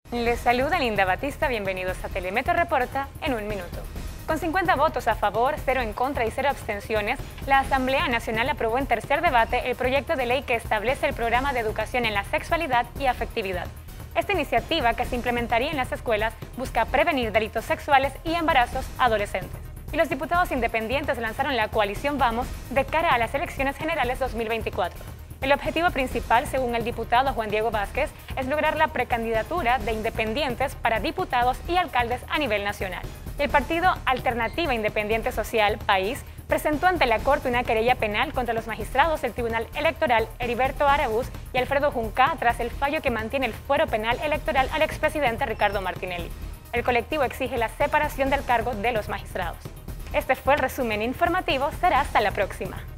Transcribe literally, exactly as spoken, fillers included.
Les saluda Linda Batista, bienvenidos a Telemetro Reporta en un minuto. Con cincuenta votos a favor, cero en contra y cero abstenciones, la Asamblea Nacional aprobó en tercer debate el proyecto de ley que establece el programa de educación en la sexualidad y afectividad. Esta iniciativa, que se implementaría en las escuelas, busca prevenir delitos sexuales y embarazos adolescentes. Y los diputados independientes lanzaron la coalición Vamos de cara a las elecciones generales dos mil veinticuatro. El objetivo principal, según el diputado Juan Diego Vázquez, es lograr la precandidatura de independientes para diputados y alcaldes a nivel nacional. El partido Alternativa Independiente Social, País, presentó ante la Corte una querella penal contra los magistrados del Tribunal Electoral Heriberto Arabuz y Alfredo Junca tras el fallo que mantiene el fuero penal electoral al expresidente Ricardo Martinelli. El colectivo exige la separación del cargo de los magistrados. Este fue el resumen informativo. Será hasta la próxima.